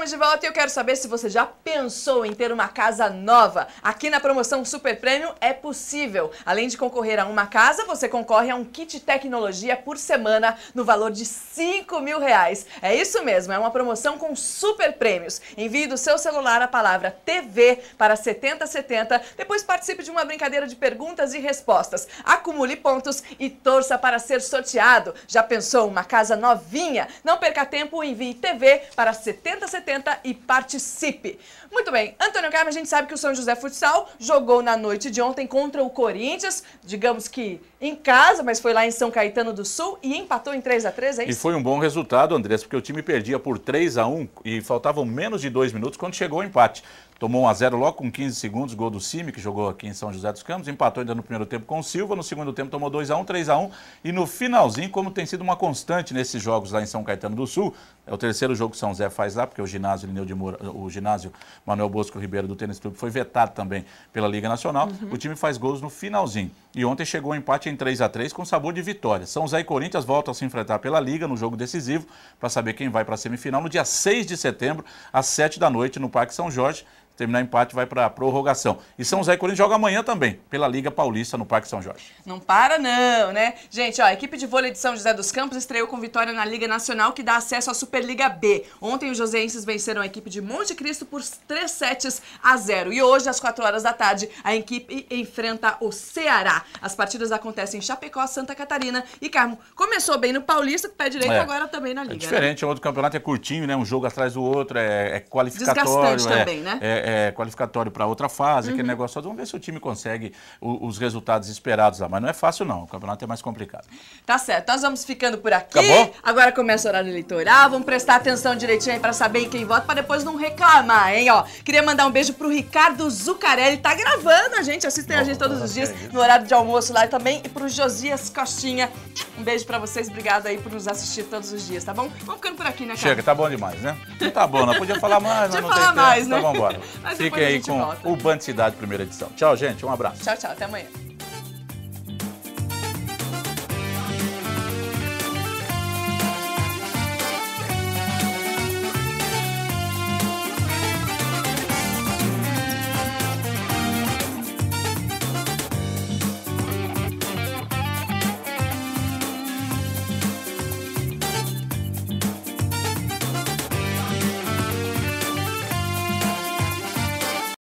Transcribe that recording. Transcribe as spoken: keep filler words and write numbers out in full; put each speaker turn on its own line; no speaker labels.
de volta e eu quero saber se você já pensou em ter uma casa nova. Aqui na promoção Super Prêmio é possível. Além de concorrer a uma casa, você concorre a um kit tecnologia por semana no valor de cinco mil reais. É isso mesmo, é uma promoção com super prêmios. Envie do seu celular a palavra T V para setenta setenta, depois participe de uma brincadeira de perguntas e respostas. Acumule pontos e torça para ser sorteado. Já pensou uma casa novinha? Não perca tempo, envie T V para setenta setenta e participe. Muito bem, Antônio Carmo, a gente sabe que o São José Futsal jogou na noite de ontem contra o Corinthians, digamos que em casa, mas foi lá em São Caetano do Sul e empatou em três a três, é isso?
E foi um bom resultado, Andrés, porque o time perdia por três a um e faltavam menos de dois minutos quando chegou o empate. Tomou um a zero logo com quinze segundos, gol do Cime, que jogou aqui em São José dos Campos, empatou ainda no primeiro tempo com o Silva, no segundo tempo tomou dois a um, três a um, e no finalzinho, como tem sido uma constante nesses jogos lá em São Caetano do Sul, é o terceiro jogo que São José faz lá, porque o ginásio Lineu de Moura, o ginásio Manuel Bosco Ribeiro do Tênis Clube foi vetado também pela Liga Nacional, uhum. O time faz gols no finalzinho. E ontem chegou o empate em três a três com sabor de vitória. São José e Corinthians voltam a se enfrentar pela Liga no jogo decisivo para saber quem vai para a semifinal no dia seis de setembro, às sete da noite, no Parque São Jorge. Terminar empate vai para a prorrogação. E São José e Corinthians joga amanhã também, pela Liga Paulista, no Parque São Jorge.
Não para não, né? Gente, ó, a equipe de vôlei de São José dos Campos estreou com vitória na Liga Nacional, que dá acesso à Superliga B. Ontem os joseenses venceram a equipe de Monte Cristo por três sets a zero. E hoje, às quatro horas da tarde, a equipe enfrenta o Ceará. As partidas acontecem em Chapecó, Santa Catarina e Carmo. Começou bem no Paulista, com o pé direito, é, agora também na Liga.
É diferente, né? O outro campeonato é curtinho, né? Um jogo atrás do outro, é, é qualificatório.
Desgastante
é,
também, né?
É, É qualificatório para outra fase, uhum. Aquele negócio todo. Vamos ver se o time consegue o, os resultados esperados lá. Mas não é fácil, não. O campeonato é mais complicado.
Tá certo. Nós vamos ficando por aqui.
Acabou?
Agora começa o horário eleitoral. Vamos prestar atenção direitinho aí para saber em quem vota, para depois não reclamar, hein? Ó, queria mandar um beijo pro Ricardo Zucarelli. Tá gravando a gente, assistem a gente todos os dias no horário de almoço lá também. E pro Josias Costinha. Um beijo para vocês. Obrigado aí por nos assistir todos os dias, tá bom? Vamos ficando por aqui, né, cara?
Chega, tá bom demais, né? Não tá bom, não podia falar mais, mas não
falar
tem
mais,
tempo.
né?
Então vamos embora. Fiquem aí com volta. O Band Cidade, primeira edição. Tchau, gente. Um abraço.
Tchau, tchau. Até amanhã.